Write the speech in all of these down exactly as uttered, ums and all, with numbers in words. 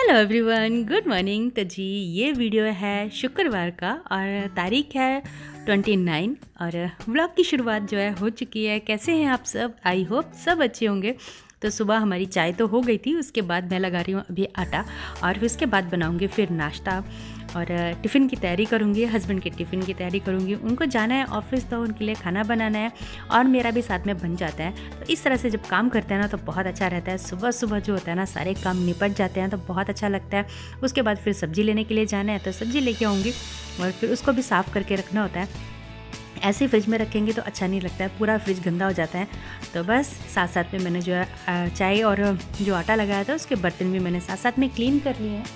Hello everyone, good morning. तो जी ये video है शुक्रवार का और तारीख है उनतीस और व्लॉग की शुरुआत जो है हो चुकी है। कैसे हैं आप सब? आई होप सब अच्छे होंगे। तो सुबह हमारी चाय तो हो गई थी, उसके बाद मैं लगा रही हूँ अभी आटा और फिर उसके बाद बनाऊँगी फिर नाश्ता और टिफ़िन की तैयारी करूँगी। हस्बैंड के टिफ़िन की तैयारी करूँगी, उनको जाना है ऑफिस तो उनके लिए खाना बनाना है और मेरा भी साथ में बन जाता है। तो इस तरह से जब काम करते हैं ना तो बहुत अच्छा रहता है। सुबह सुबह जो होता है ना सारे काम निपट जाते हैं तो बहुत अच्छा लगता है। उसके बाद फिर सब्ज़ी लेने के लिए जाना है तो सब्ज़ी लेके आऊँगी और फिर उसको भी साफ़ करके रखना होता है। ऐसे फ्रिज में रखेंगे तो अच्छा नहीं लगता है, पूरा फ्रिज गंदा हो जाता है। तो बस साथ साथ में मैंने जो है चाय और जो आटा लगाया था उसके बर्तन भी मैंने साथ साथ में क्लीन कर लिए हैं।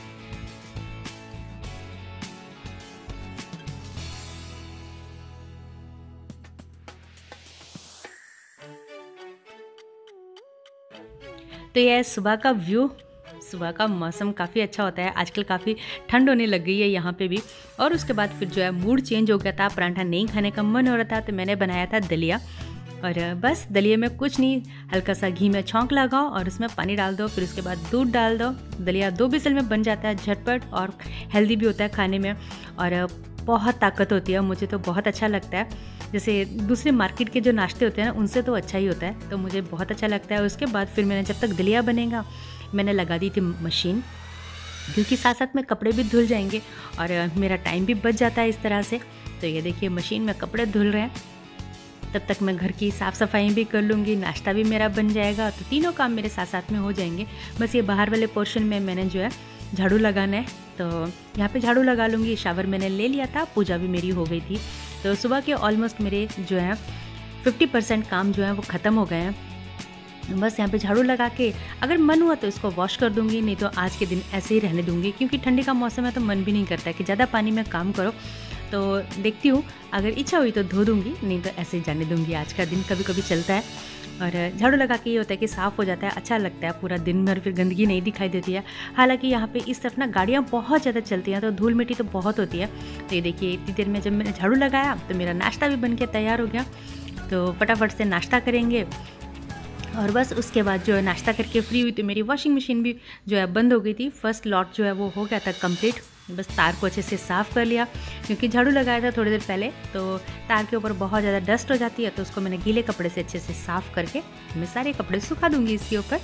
तो यह सुबह का व्यू, सुबह का मौसम काफ़ी अच्छा होता है। आजकल काफ़ी ठंड होने लग गई है यहाँ पे भी। और उसके बाद फिर जो है मूड चेंज हो गया था, पराठा नहीं खाने का मन हो रहा था तो मैंने बनाया था दलिया। और बस दलिया में कुछ नहीं, हल्का सा घी में छौंक लगाओ और उसमें पानी डाल दो, फिर उसके बाद दूध डाल दो। दलिया दो बिसल में बन जाता है, झटपट और हेल्दी भी होता है खाने में और बहुत ताकत होती है। मुझे तो बहुत अच्छा लगता है। जैसे दूसरे मार्केट के जो नाश्ते होते हैं ना उनसे तो अच्छा ही होता है, तो मुझे बहुत अच्छा लगता है। उसके बाद फिर मैंने जब तक दलिया बनेगा मैंने लगा दी थी मशीन, क्योंकि साथ साथ में कपड़े भी धुल जाएंगे और मेरा टाइम भी बच जाता है इस तरह से। तो ये देखिए मशीन में कपड़े धुल रहे हैं, तब तक मैं घर की साफ़ सफाई भी कर लूँगी, नाश्ता भी मेरा बन जाएगा। तो तीनों काम मेरे साथ साथ में हो जाएंगे। बस ये बाहर वाले पोर्शन में मैंने जो है झाड़ू लगाना है, तो यहाँ पे झाड़ू लगा लूँगी। शावर मैंने ले लिया था, पूजा भी मेरी हो गई थी। तो सुबह के ऑलमोस्ट मेरे जो है फिफ्टी परसेंट काम जो है वो ख़त्म हो गए हैं। बस यहाँ पे झाड़ू लगा के अगर मन हुआ तो इसको वॉश कर दूँगी, नहीं तो आज के दिन ऐसे ही रहने दूँगी, क्योंकि ठंडी का मौसम है तो मन भी नहीं करता है कि ज़्यादा पानी में काम करो। तो देखती हूँ अगर इच्छा हुई तो धो दूँगी, नहीं तो ऐसे ही जाने दूँगी। आज का दिन कभी कभी चलता है। और झाड़ू लगा के ये होता है कि साफ़ हो जाता है, अच्छा लगता है, पूरा दिन भर फिर गंदगी नहीं दिखाई देती है। हालांकि यहाँ पे इस तरफ ना गाड़ियाँ बहुत ज़्यादा चलती हैं तो धूल मिट्टी तो बहुत होती है। तो ये देखिए इतनी देर में जब मैंने झाड़ू लगाया तो मेरा नाश्ता भी बन के तैयार हो गया। तो फटाफट से नाश्ता करेंगे और बस उसके बाद जो है नाश्ता करके फ्री हुई तो मेरी वॉशिंग मशीन भी जो है बंद हो गई थी। फर्स्ट लॉट जो है वो हो गया था कंप्लीट। बस तार को अच्छे से साफ़ कर लिया, क्योंकि झाड़ू लगाया था थोड़ी देर पहले तो तार के ऊपर बहुत ज़्यादा डस्ट हो जाती है। तो उसको मैंने गीले कपड़े से अच्छे से साफ़ करके मैं सारे कपड़े सुखा दूँगी इसके ऊपर।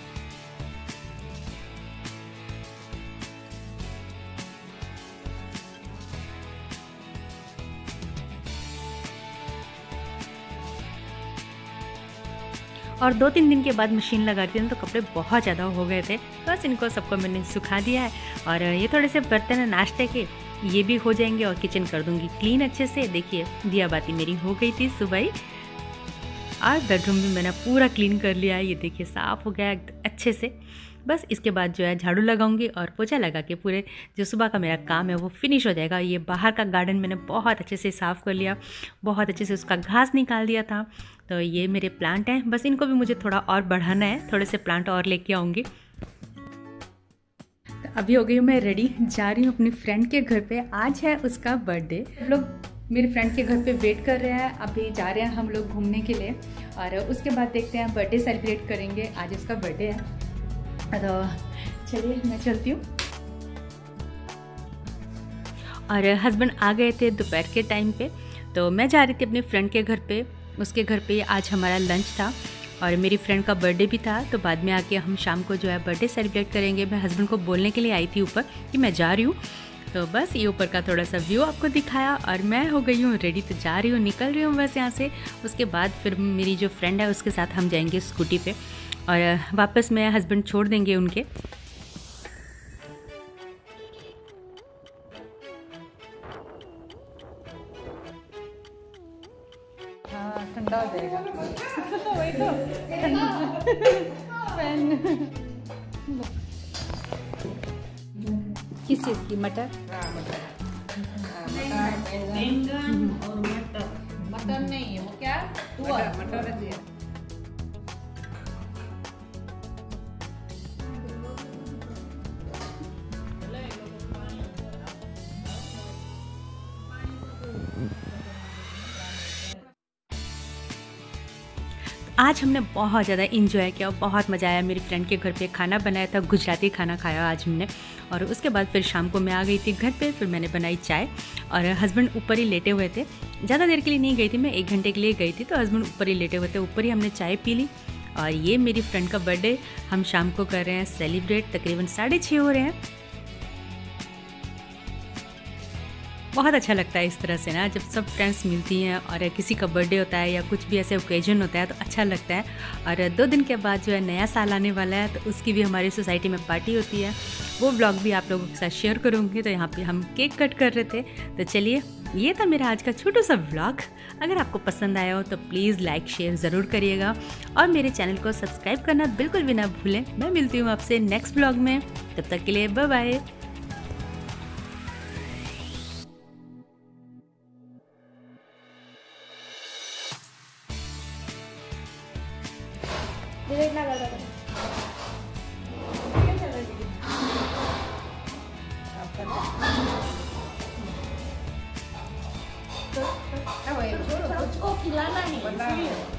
और दो तीन दिन के बाद मशीन लगा दी थी तो कपड़े बहुत ज़्यादा हो गए थे। बस इनको सबको मैंने सुखा दिया है और ये थोड़े से बर्तन हैं नाश्ते के, ये भी हो जाएंगे और किचन कर दूंगी क्लीन अच्छे से। देखिए दिया बाती मेरी हो गई थी सुबह ही और बेडरूम भी मैंने पूरा क्लीन कर लिया है। ये देखिए साफ़ हो गया अच्छे से। बस इसके बाद जो है झाड़ू लगाऊंगी और पोछा लगा के पूरे जो सुबह का मेरा काम है वो फिनिश हो जाएगा। ये बाहर का गार्डन मैंने बहुत अच्छे से साफ़ कर लिया, बहुत अच्छे से उसका घास निकाल दिया था। तो ये मेरे प्लांट हैं, बस इनको भी मुझे थोड़ा और बढ़ाना है, थोड़े से प्लांट और लेके आऊँगी। तो अभी हो गई हूँ मैं रेडी, जा रही हूँ अपनी फ्रेंड के घर पे। आज है उसका बर्थडे। लोग मेरे फ्रेंड के घर पे वेट कर रहे हैं, अभी जा रहे हैं हम लोग घूमने के लिए और उसके बाद देखते हैं बर्थडे सेलिब्रेट करेंगे। आज उसका बर्थडे है तो चलिए मैं चलती हूँ। और हस्बैंड आ गए थे दोपहर के टाइम पे, तो मैं जा रही थी अपनी फ्रेंड के घर पे। उसके घर पे आज हमारा लंच था और मेरी फ्रेंड का बर्थडे भी था। तो बाद में आके हम शाम को जो है बर्थडे सेलिब्रेट करेंगे। मैं हस्बैंड को बोलने के लिए आई थी ऊपर कि मैं जा रही हूँ। तो बस ये ऊपर का थोड़ा सा व्यू आपको दिखाया और मैं हो गई हूँ रेडी, तो जा रही हूँ, निकल रही हूँ बस यहाँ से। उसके बाद फिर मेरी जो फ्रेंड है उसके साथ हम जाएंगे स्कूटी पे और वापस में हस्बैंड छोड़ देंगे उनके। हाँ ठंडा हो जाएगा। वही तो किस चीज़ की? मटर? बैंगन और मटर। मटर नहीं है वो, क्या तुअर मटर है। आज हमने बहुत ज़्यादा इंजॉय किया और बहुत मज़ा आया। मेरी फ्रेंड के घर पे खाना बनाया था, गुजराती खाना खाया आज हमने। और उसके बाद फिर शाम को मैं आ गई थी घर पे, फिर मैंने बनाई चाय और हस्बैंड ऊपर ही लेटे हुए थे। ज़्यादा देर के लिए नहीं गई थी मैं, एक घंटे के लिए गई थी, तो हस्बैंड ऊपर ही लेटे हुए थे, ऊपर ही हमने चाय पी ली। और ये मेरी फ्रेंड का बर्थडे हम शाम को कर रहे हैं सेलिब्रेट, तकरीबन साढ़े छः हो रहे हैं। बहुत अच्छा लगता है इस तरह से ना, जब सब फ्रेंड्स मिलती हैं और किसी का बर्थडे होता है या कुछ भी ऐसे ओकेजन होता है तो अच्छा लगता है। और दो दिन के बाद जो है नया साल आने वाला है, तो उसकी भी हमारी सोसाइटी में पार्टी होती है, वो व्लॉग भी आप लोगों के साथ शेयर करूँगी। तो यहाँ पे हम केक कट कर रहे थे। तो चलिए, ये था मेरा आज का छोटा सा व्लॉग। अगर आपको पसंद आया हो तो प्लीज़ लाइक शेयर ज़रूर करिएगा और मेरे चैनल को सब्सक्राइब करना बिल्कुल भी ना भूलें। मैं मिलती हूँ आपसे नेक्स्ट व्लॉग में, तब तक के लिए बाय बाय। डिलीट ना कर दो। क्या चल रहा है? आप करना। तो, तो, छोड़ो, उसको खिलाना नहीं।